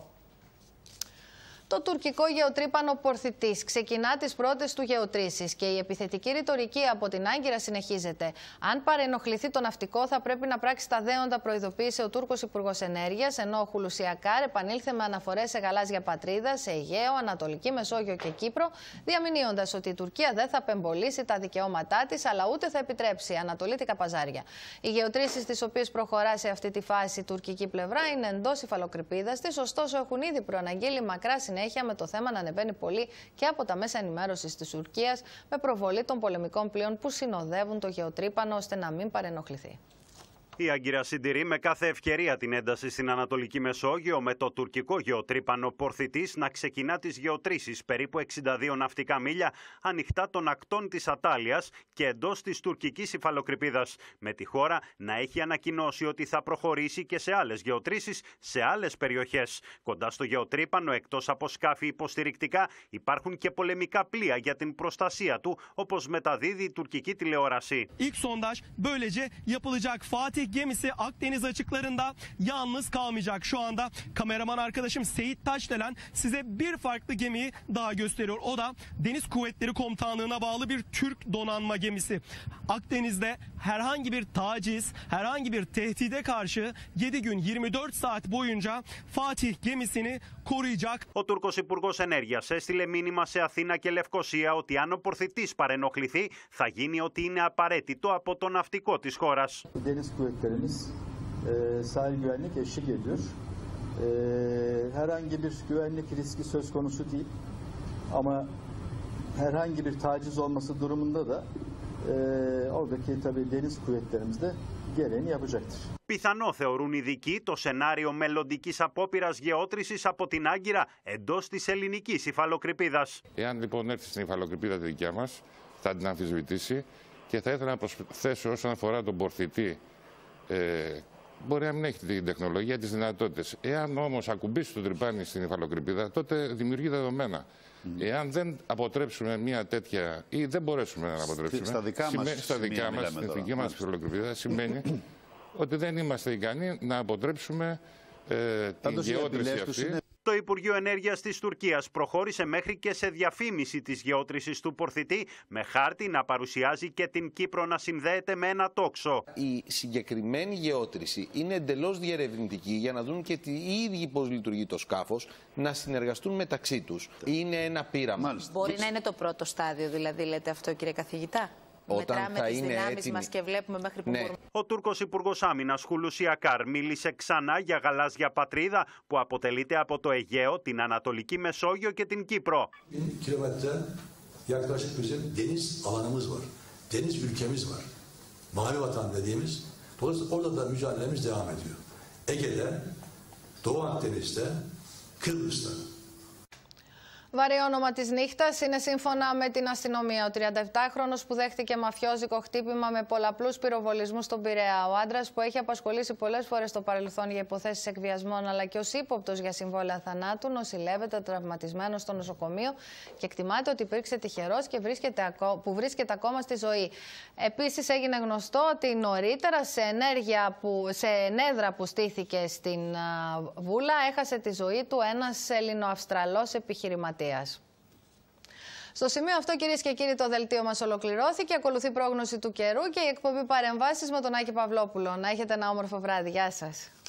Το τουρκικό γεωτρύπανο Πορθητής ξεκινά τις πρώτες του γεωτρήσεις και η επιθετική ρητορική από την Άγκυρα συνεχίζεται. Αν παρενοχληθεί το ναυτικό, θα πρέπει να πράξει τα δέοντα, προειδοποίησε ο Τούρκος Υπουργός Ενέργειας, ενώ ο Χουλουσιακάρ επανήλθε με αναφορές σε γαλάζια πατρίδα, σε Αιγαίο, Ανατολική Μεσόγειο και Κύπρο, διαμηνύοντας ότι η Τουρκία δεν θα απεμπολίσει τα δικαιώματά της, αλλά ούτε θα επιτρέψει ανατολίτικα παζάρια. Οι γεωτρήσεις τις οποίες προχωρά σε αυτή τη φάση η τουρκική πλευρά είναι εντός υφαλοκρηπίδας της, ωστόσο έχουν ήδη προαναγγείλει μακρά συνέχεια με το θέμα να ανεβαίνει πολύ και από τα μέσα ενημέρωσης της Τουρκίας με προβολή των πολεμικών πλοίων που συνοδεύουν το γεωτρύπανο ώστε να μην παρενοχληθεί. Η Άγκυρα συντηρεί με κάθε ευκαιρία την ένταση στην Ανατολική Μεσόγειο, με το τουρκικό γεωτρύπανο Πορθητής να ξεκινά τις γεωτρήσεις περίπου 62 ναυτικά μίλια ανοιχτά των ακτών της Ατάλειας και εντός της τουρκικής υφαλοκρηπίδας, με τη χώρα να έχει ανακοινώσει ότι θα προχωρήσει και σε άλλες γεωτρήσεις σε άλλες περιοχές. Κοντά στο γεωτρύπανο, εκτός από σκάφη υποστηρικτικά, υπάρχουν και πολεμικά πλοία για την προστασία του, όπως μεταδίδει η τουρκική τηλεόραση. Gemisi Akdeniz açıklarında yalnız kalmayacak. Şu anda kameraman arkadaşım Seyit Taşdelen size bir farklı gemiyi daha gösteriyor. O da Deniz Kuvvetleri Komutanlığı'na bağlı bir Türk donanma gemisi. Akdeniz'de herhangi bir taciz, herhangi bir tehdide karşı 7 gün 24 saat boyunca Fatih gemisini koruyacak. Ο Τούρκος Υπουργός Ενέργειας έστειλε μήνυμα σε Αθήνα και Λευκοσία ότι αν ο Πορθητής παρενοχληθεί θα γίνει ό,τι είναι απαραίτητο από το nαυτικό της χώρας. Deniz kuvvetlerimiz sahil güvenlik eşlik ediyor. Herhangi bir güvenlik riski söz konusu değil. Ama herhangi bir taciz olması durumunda da oradaki tabii deniz kuvvetlerimiz de gereğini yapacaktır. Πιθανό θεωρούν οι ειδικοί το σενάριο μελλοντικής απόπειρας γεώτρησης από την Άγκυρα εντός της ελληνικής υφαλοκρηπίδας. Εάν λοιπόν έρθει στην υφαλοκρηπίδα τη δικιά μας, θα την αμφισβητήσει και θα ήθελα να προσθέσω όσον αφορά τον Πορθητή. Μπορεί να μην έχει την τεχνολογία, τις δυνατότητες. Εάν όμως ακουμπήσει το τρυπάνι στην υφαλοκρηπίδα, τότε δημιουργεί δεδομένα. Εάν δεν αποτρέψουμε μια τέτοια, ή δεν μπορέσουμε να αποτρέψουμε, στα δικά μας, στην εθνική μας υφαλοκρηπίδα, σημαίνει ότι δεν είμαστε ικανοί να αποτρέψουμε την γεώτρηση αυτή. Το Υπουργείο Ενέργειας της Τουρκίας προχώρησε μέχρι και σε διαφήμιση της γεώτρησης του Πορθητή, με χάρτη να παρουσιάζει και την Κύπρο να συνδέεται με ένα τόξο. Η συγκεκριμένη γεώτρηση είναι εντελώς διερευνητική για να δουν και οι ίδιοι πώς λειτουργεί το σκάφος, να συνεργαστούν μεταξύ τους. Είναι ένα πείραμα. Μπορεί να είναι το πρώτο στάδιο, δηλαδή, λέτε αυτό, κύριε καθηγητά? μετράμε τις δυνάμεις μας και βλέπουμε μέχρι που μπορούμε. Ο Τούρκος Υπουργός Άμυνας Χουλουσι Ακάρ μίλησε ξανά για γαλάζια πατρίδα που αποτελείται από το Αιγαίο, την Ανατολική Μεσόγειο και την Κύπρο. Yaklaşık bizim deniz alanımız var. Deniz ülkemiz var. Mavi vatan dediğimiz. Dolayısıyla orada da mücadelemiz devam ediyor. Ege'de, Doğu Akdeniz'de, Kıbrıs'ta. Βαρύ όνομα της νύχτας είναι σύμφωνα με την αστυνομία. Ο 37χρονος που δέχτηκε μαφιόζικο χτύπημα με πολλαπλούς πυροβολισμούς στον Πειραιά. Ο άντρας που έχει απασχολήσει πολλές φορές στο παρελθόν για υποθέσεις εκβιασμών αλλά και ως ύποπτος για συμβόλαια θανάτου, νοσηλεύεται τραυματισμένος στο νοσοκομείο και εκτιμάται ότι υπήρξε τυχερός και που βρίσκεται ακόμα στη ζωή. Επίσης έγινε γνωστό ότι νωρίτερα σε ενέδρα που στήθηκε στην Βούλα έχασε τη ζωή του ένας Ελληνοαυστραλός επιχειρηματίας. Στο σημείο αυτό, κυρίες και κύριοι, το δελτίο μας ολοκληρώθηκε. Ακολουθεί πρόγνωση του καιρού και η εκπομπή Παρεμβάσεις με τον Άκη Παυλόπουλο. Να έχετε ένα όμορφο βράδυ. Γεια σας.